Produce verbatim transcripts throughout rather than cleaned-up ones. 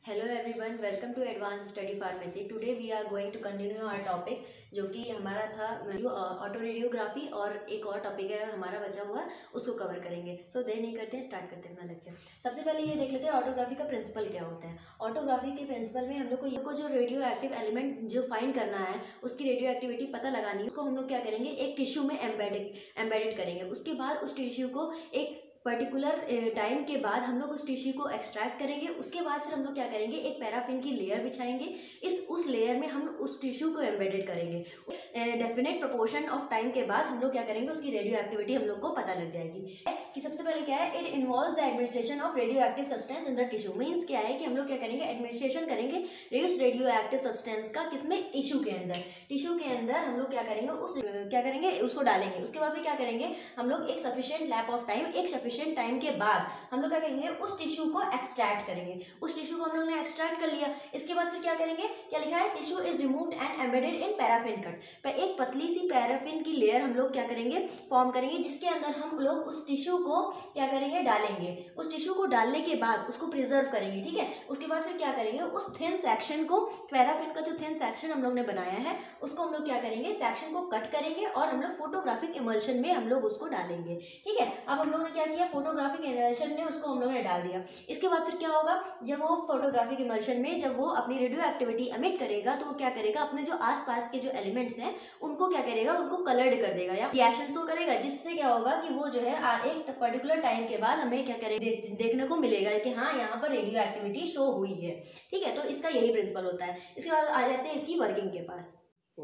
Hello everyone, welcome to advance study pharmacy. Today we are going to continue our topic, जो कि हमारा था auto radiography, और एक और टॉपिक है हमारा बचा हुआ, उसको कवर करेंगे। सो so, देर नहीं करते हैं, स्टार्ट करते हैं अपना लेक्चर। सबसे पहले ये देख लेते हैं ऑटोग्राफी का प्रिंसिपल क्या होता है। ऑटोग्राफी के प्रिंसिपल में हम लोग को को जो रेडियो एक्टिव एलिमेंट जो फाइंड करना है, उसकी रेडियो एक्टिविटी पता लगानी है, उसको हम लोग क्या करेंगे, एक टिश्यू में एम्बेडेड एम्बेडेड करेंगे। उसके बाद उस टिश्यू को एक पर्टिकुलर टाइम के बाद हम लोग उस टिश्यू को एक्सट्रैक्ट करेंगे। उसके बाद फिर हम लोग क्या करेंगे, एक पैराफिन की लेयर बिछाएंगे। इस उस लेयर में हम उस टिश्यू को एम्बेडेड करेंगे। डेफिनेट प्रोपोर्शन ऑफ टाइम के बाद हम लोग क्या करेंगे, उसकी रेडियो एक्टिविटी हम लोग को पता लग जाएगी। कि सबसे पहले क्या है, it involves the administration of radio active substance in the tissue. Means क्या है कि हम लोग क्या करेंगे, एडमिनिस्ट्रेशन करेंगे उस रेडियो एक्टिव सब्सटेंस का, किसमें, टिश्यू के अंदर। टिश्यू के अंदर हम लोग क्या करेंगे, उस क्या करेंगे, उसको डालेंगे। उसके बाद फिर क्या करेंगे, हम लोग एक सफिशिएंट लैप ऑफ टाइम, एक सफिशिएंट टाइम के बाद हम लोग क्या करेंगे, उस टिश्यू को एक्सट्रैक्ट करेंगे। उस टिश्यू को हम लोग ने एक्सट्रैक्ट कर लिया। इसके बाद फिर क्या करेंगे, क्या लिखा है, tissue is removed and embedded in paraffin cut. एक पतली सी पैराफिन की लेयर हम लोग क्या करेंगे, फॉर्म करेंगे, जिसके अंदर हम लोग उस टिश्यू को क्या करेंगे, डालेंगे। उस टिश्यू को डालने के बाद उसको प्रिजर्व करेंगे, ठीक है। उसके बाद फिर क्या करेंगे, उस थिन सेक्शन को, पैराफिन का जो थिन सेक्शन हम लोग ने बनाया है, उसको हम लोग क्या करेंगे, सेक्शन को कट करेंगे और हम लोग फोटोग्राफिक इमल्शन में हम लोग उसको डालेंगे, ठीक है। अब हम लोगों ने क्या किया, फोटोग्राफिक इमल्शन में उसको हम लोगों ने डाल दिया। इसके बाद फिर क्या होगा, जब वो फोटोग्राफिक इमल्शन में जब वो अपनी रेडियो एक्टिविटी एमिट करेगा, तो वो क्या करेगा, अपने जो आसपास के जो एलिमेंट्स हैं उनको क्या करेगा, उनको कलर्ड कर देगा या रिएक्शन शो करेगा, जिससे क्या होगा कि वो जो है एक पर्टिकुलर टाइम के बाद हमें क्या करेगा, देख, देखने को मिलेगा कि हाँ, यहाँ पर रेडियो एक्टिविटी शो हुई है, ठीक है। तो इसका यही प्रिंसिपल होता है। इसके बाद आ जाते हैं इसकी वर्किंग के पास।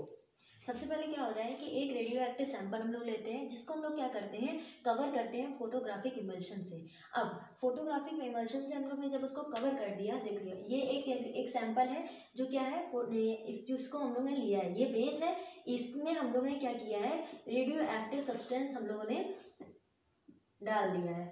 सबसे पहले क्या होता है कि एक रेडियो एक्टिव सैंपल हम लोग लेते हैं, जिसको हम लोग क्या करते हैं, कवर करते हैं फोटोग्राफिक इमल्शन से। अब फोटोग्राफिक इमल्शन से हम लोग ने जब उसको कवर कर दिया, देखिए ये एक एक, एक सैंपल है जो क्या है, इस जिसको हम लोग ने लिया है, ये बेस है। इसमें हम लोग ने क्या किया है, रेडियो एक्टिव सब्सटेंस हम लोगों ने डाल दिया है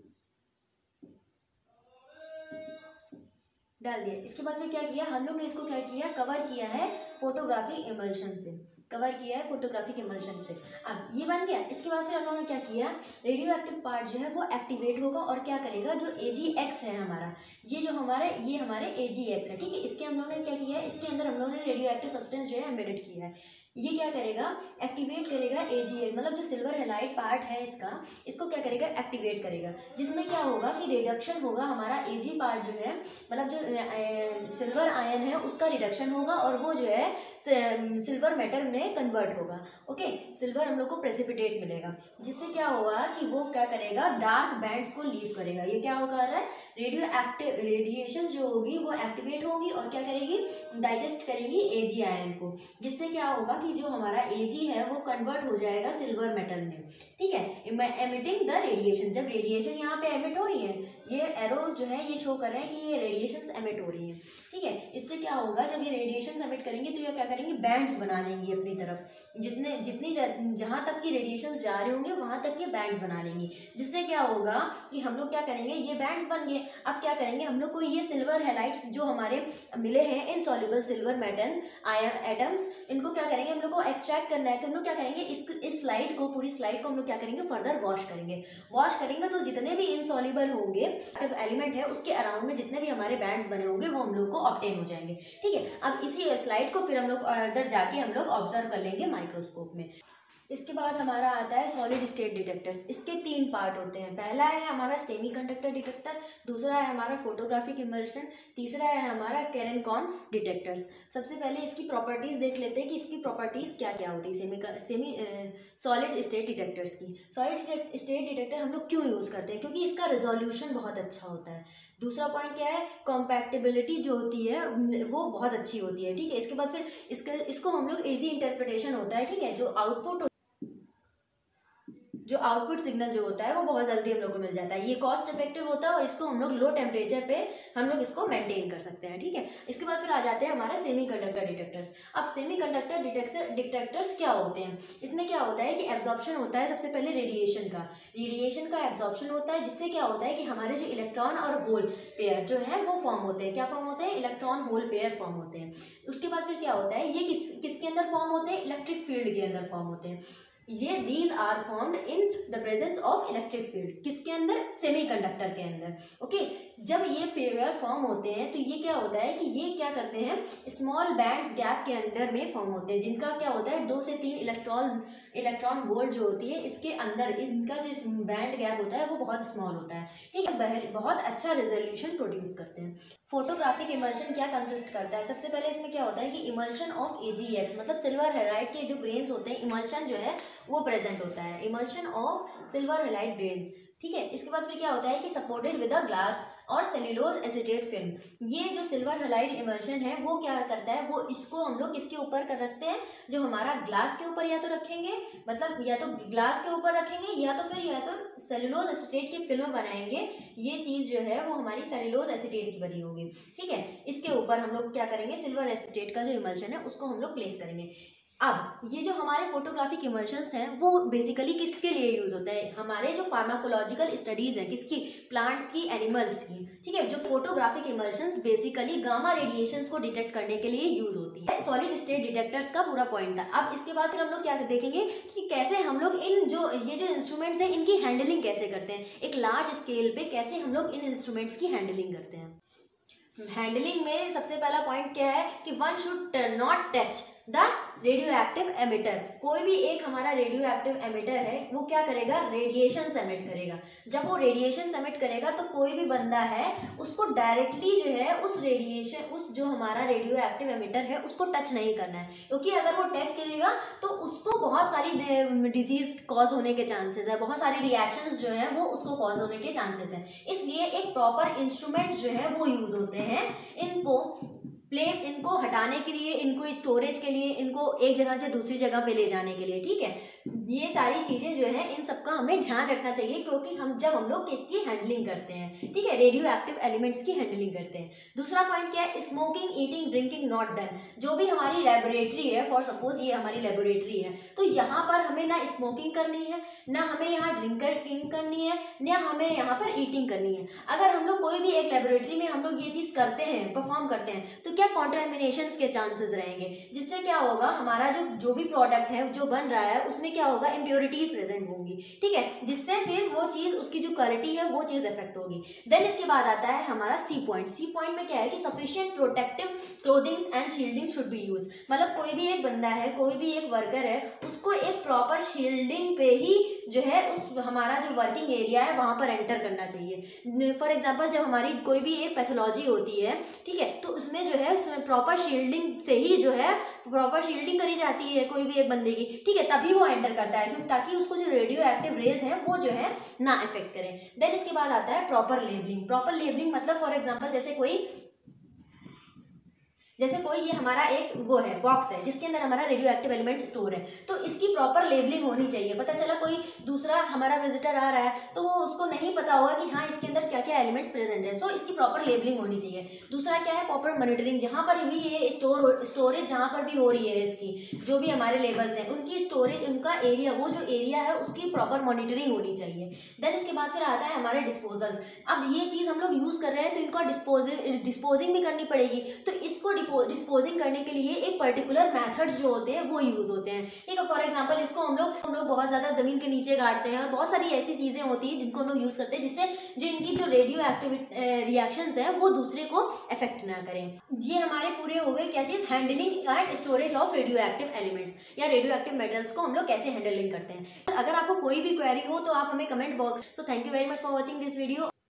डाल दिया। इसके बाद फिर क्या किया, हम लोग ने इसको क्या किया, कवर किया है फोटोग्राफिक इमल्शन से, कवर किया है फोटोग्राफिक इमल्शन से। अब ये बन गया। इसके बाद फिर हम लोगों ने क्या किया, रेडियो एक्टिव पार्ट जो है वो एक्टिवेट होगा और क्या करेगा, जो ए जी एक्स है हमारा, ये जो हमारे ये हमारे ए जी एक्स है, ठीक है। इसके हम लोगों ने क्या किया है, इसके अंदर हम लोगों ने रेडियो एक्टिव सब्सटेंस जो है एम्बेडेड किया है। ये क्या करेगा, एक्टिवेट करेगा ए जी एक्स, मतलब जो सिल्वर हैलाइड पार्ट है इसका, इसको क्या करेगा, एक्टिवेट करेगा। जिसमें क्या होगा कि रिडक्शन होगा, हमारा ए जी पार्ट जो है, मतलब जो सिल्वर आयन है उसका रिडक्शन होगा, और वो जो है सिल्वर मेटल में कन्वर्ट होगा। ओके, सिल्वर हम लोग को प्रेसिपिटेट मिलेगा, जिससे क्या होगा कि वो क्या करेगा, डार्क बैंड्स को लीव करेगा। ये क्या होगा रहा है, रेडियो एक्टिव रेडिएशन जो होगी वो एक्टिवेट होगी और क्या करेगी, डाइजेस्ट करेगी ए जी आयन को, जिससे क्या होगा कि जो हमारा ए जी है वो कन्वर्ट हो जाएगा सिल्वर मेटल में, ठीक है। एमिटिंग द रेडिएशन, जब रेडिएशन यहाँ पे एमिट हो रही है, ये एरो जो है ये शो कर रहा है कि ये रेडिएशंस एमिट हो रही है, ठीक है। इससे क्या होगा, जब ये रेडिएशंस एमिट करेंगे तो ये क्या करेंगे, बैंड्स बना लेंगी अपनी तरफ, जितने जितनी जहाँ तक की रेडिएशंस जा रहे होंगे वहाँ तक ये बैंड्स बना लेंगी। जिससे क्या होगा कि हम लोग क्या करेंगे, ये बैंड्स बन गए। अब क्या करेंगे, हम लोग को ये सिल्वर हैलाइड्स जो हमारे मिले हैं, insoluble silver metal ion atoms, इनको क्या करेंगे, हम लोग को एक्सट्रैक्ट करना है। तो हम लोग क्या करेंगे, इस इस स्लाइड को, पूरी स्लाइड को हम लोग क्या करेंगे, फर्दर वॉश करेंगे। वॉश करेंगे तो जितने भी इनसॉल्युबल होंगे एलिमेंट है, उसके अराउंड में जितने भी हमारे बैंड्स बने होंगे वो हम लोग को ऑब्टेन हो जाएंगे, ठीक है। अब इसी स्लाइड को फिर हम लोग अंदर जाके हम लोग ऑब्जर्व कर लेंगे माइक्रोस्कोप में। इसके बाद हमारा आता है सॉलिड स्टेट डिटेक्टर्स। इसके तीन पार्ट होते हैं। पहला है हमारा सेमीकंडक्टर डिटेक्टर, दूसरा है हमारा फोटोग्राफिक इमल्शन, तीसरा है हमारा केरेनकॉन डिटेक्टर्स। सबसे पहले इसकी प्रॉपर्टीज देख लेते हैं कि इसकी प्रॉपर्टीज क्या क्या होती है semi semi solid state detectors की। सॉलिड स्टेट डिटेक्टर हम लोग क्यों यूज़ करते हैं, क्योंकि इसका रेजोल्यूशन बहुत अच्छा होता है। दूसरा पॉइंट क्या है, कॉम्पैक्टेबिलिटी जो होती है वो बहुत अच्छी होती है, ठीक है। इसके बाद फिर इसका इसको हम लोग इजी इंटरप्रिटेशन होता है, ठीक है। जो आउटपुट जो आउटपुट सिग्नल जो होता है वो बहुत जल्दी हम लोग को मिल जाता है। ये कॉस्ट इफेक्टिव होता है और इसको हम लोग लो टेम्परेचर पे हम लोग इसको मेंटेन कर सकते हैं, ठीक है। इसके बाद फिर आ जाते हैं हमारे सेमीकंडक्टर डिटेक्टर्स। अब सेमीकंडक्टर डिटेक्टर डिटेक्टर्स क्या होते हैं, इसमें क्या होता है कि एब्जॉर्प्शन होता है सबसे पहले रेडिएशन का रेडिएशन का एब्जॉर्प्शन होता है, जिससे क्या होता है कि हमारे जो इलेक्ट्रॉन और होल पेयर जो है वो फॉर्म होते हैं। क्या फॉर्म होते हैं, इलेक्ट्रॉन होल पेयर फॉर्म होते हैं। उसके बाद फिर क्या होता है, ये किस किसके अंदर फॉर्म होते हैं, इलेक्ट्रिक फील्ड के अंदर फॉर्म होते हैं। ये these are formed in the presence of electric field, किसके अंदर, सेमीकंडक्टर के अंदर। Okay okay? जब ये पेयर फॉर्म होते हैं तो ये क्या होता है कि ये क्या करते हैं, स्मॉल बैंड्स गैप के अंदर में फॉर्म होते हैं, जिनका क्या होता है दो से तीन इलेक्ट्रॉन इलेक्ट्रॉन वोल्ट जो होती है इसके अंदर, इनका जो बैंड गैप होता है वो बहुत स्मॉल होता है, ठीक है, बहुत अच्छा रेजोल्यूशन प्रोड्यूस करते हैं। फोटोग्राफिक इमल्शन क्या कंसिस्ट करता है, सबसे पहले इसमें क्या होता है कि emulsion of A G X, मतलब सिल्वर हैलाइड के जो ग्रेन्स होते हैं, इमल्शन जो है वो प्रेजेंट होता है, emulsion of silver halide grains, ठीक है। इसके बाद फिर क्या होता है कि सपोर्टेड विद अ ग्लास और सेल्यूलोज एसीटेट फिल्म। ये जो सिल्वर हैलाइड इमल्शन है वो क्या करता है, वो इसको हम लोग किसके ऊपर कर रखते हैं, जो हमारा ग्लास के ऊपर या तो रखेंगे, मतलब या तो ग्लास के ऊपर रखेंगे या तो फिर या तो सेल्यूलोज एसीटेट की फिल्म बनाएंगे। ये चीज जो है वो हमारी सेल्यूलोज एसीटेट की बनी होगी, ठीक है। इसके ऊपर हम लोग क्या करेंगे, सिल्वर एसीटेट का जो इमल्शन है उसको हम लोग प्लेस करेंगे। अब ये जो हमारे फोटोग्राफिक इमल्शंस हैं वो बेसिकली किसके लिए यूज होता है, हमारे जो फार्माकोलॉजिकल स्टडीज हैं, किसकी, प्लांट्स की, एनिमल्स की, ठीक है। जो photographic emulsions basically gamma radiations को डिटेक्ट करने के लिए यूज होती है। सॉलिड स्टेट डिटेक्टर्स का पूरा पॉइंट था। अब इसके बाद फिर हम लोग क्या देखेंगे कि कैसे हम लोग इन जो ये जो इंस्ट्रूमेंट्स हैं इनकी हैंडलिंग कैसे करते हैं, एक लार्ज स्केल पे कैसे हम लोग इन इंस्ट्रूमेंट्स की हैंडलिंग करते हैं। हैंडलिंग में सबसे पहला पॉइंट क्या है कि one should not touch the radio active emitter. कोई भी एक हमारा रेडियो एक्टिव एमिटर है वो क्या करेगा, रेडिएशन एमिट करेगा। जब वो रेडिएशन एमिट करेगा तो कोई भी बंदा है उसको डायरेक्टली जो है उस रेडिएशन, उस जो हमारा रेडियो एक्टिव एमिटर है उसको टच नहीं करना है, क्योंकि अगर वो टच करेगा तो उसको बहुत सारी डिजीज कॉज होने के चांसेस है, बहुत सारी रिएक्शंस जो है वो उसको कॉज होने के चांसेस है। इसलिए एक प्रॉपर इंस्ट्रूमेंट्स जो है वो यूज होते हैं इनको प्लेस, इनको हटाने के लिए, इनको स्टोरेज के लिए, इनको एक जगह से दूसरी जगह पे ले जाने के लिए, ठीक है। ये सारी चीजें जो है इन सबका हमें ध्यान रखना चाहिए, क्योंकि हम जब हम लोग किसकी हैंडलिंग करते हैं, ठीक है, रेडियो एक्टिव एलिमेंट्स की हैंडलिंग करते हैं। दूसरा पॉइंट क्या है, smoking, eating, drinking not done. जो भी हमारी लेबोरेटरी है, फॉर सपोज ये हमारी लेबोरेटरी है, तो यहाँ पर हमें ना स्मोकिंग करनी है, ना हमें यहाँ ड्रिंकिंग करनी है, ना हमें यहाँ पर ईटिंग करनी है। अगर हम लोग कोई भी एक लेबोरेटरी में हम लोग ये चीज करते हैं, परफॉर्म करते हैं, तो क्या कॉन्टामिनेशंस के चांसेस रहेंगे, जिससे क्या होगा हमारा जो जो भी प्रोडक्ट है जो बन रहा है उसमें क्या होगा, इम्प्योरिटीज प्रेजेंट होंगी, ठीक है, जिससे फिर वो चीज, उसकी जो क्वालिटी है वो चीज इफेक्ट होगी। देन इसके बाद आता है हमारा सी पॉइंट। सी पॉइंट में क्या है कि sufficient protective clothings and shielding should be use. मतलब कोई भी एक बंदा है, कोई भी एक वर्कर है, उसको एक प्रॉपर शील्डिंग पे ही जो है उस हमारा जो वर्किंग एरिया है वहां पर एंटर करना चाहिए। फॉर एग्जाम्पल जब हमारी कोई भी एक पैथोलॉजी होती है, ठीक है, तो उसमें जो है प्रॉपर शील्डिंग से ही जो है प्रॉपर शील्डिंग करी जाती है कोई भी एक बंदे की, ठीक है, तभी वो एंटर करता है, क्योंकि ताकि उसको जो रेडियो एक्टिव रेज है वो जो है ना इफेक्ट करें। देन इसके बाद आता है प्रॉपर लेबलिंग। प्रॉपर लेबलिंग मतलब फॉर एग्जांपल जैसे कोई जैसे कोई ये हमारा एक वो है बॉक्स है जिसके अंदर हमारा रेडियो एक्टिव एलिमेंट स्टोर है, तो इसकी प्रॉपर लेबलिंग होनी चाहिए। पता चला कोई दूसरा हमारा विजिटर आ रहा है तो वो उसको नहीं पता होगा कि हाँ इसके अंदर क्या क्या एलिमेंट्स प्रेजेंट है, तो इसकी प्रॉपर लेबलिंग होनी चाहिए। दूसरा क्या है, प्रॉपर मॉनिटरिंग। जहाँ पर भी ये स्टोर स्टोरेज जहाँ पर भी हो रही है, इसकी जो भी हमारे लेबल्स हैं उनकी स्टोरेज, उनका एरिया, वो जो एरिया है उसकी प्रॉपर मॉनिटरिंग होनी चाहिए। देन इसके बाद फिर आता है हमारे डिस्पोजल्स। अब ये चीज़ हम लोग यूज़ कर रहे हैं तो इनको डिस्पोजिंग डिस्पोजिंग भी करनी पड़ेगी, तो इसको डिस्पोजिंग करने के लिए एक पर्टिकुलर मेथड्स जो होते हैं वो यूज होते हैं, ठीक है। फॉर एग्जांपल इसको हम लोग हम लोग बहुत ज्यादा जमीन के नीचे गाड़ते हैं और बहुत सारी ऐसी चीजें होती हैं जिनको हम लोग यूज करते हैं जिससे जो इनकी जो रेडियो एक्टिव रिएक्शंस हैं वो दूसरे को इफेक्ट ना करें। ये हमारे पूरे हो गए क्या चीज, handling and storage of radio active elements या रेडियो एक्टिव मेटल्स को हम लोग कैसे हैंडलिंग करते हैं। अगर आपको कोई भी क्वेरी हो तो आप हमें कमेंट बॉक्स। तो thank you very much for watching this video.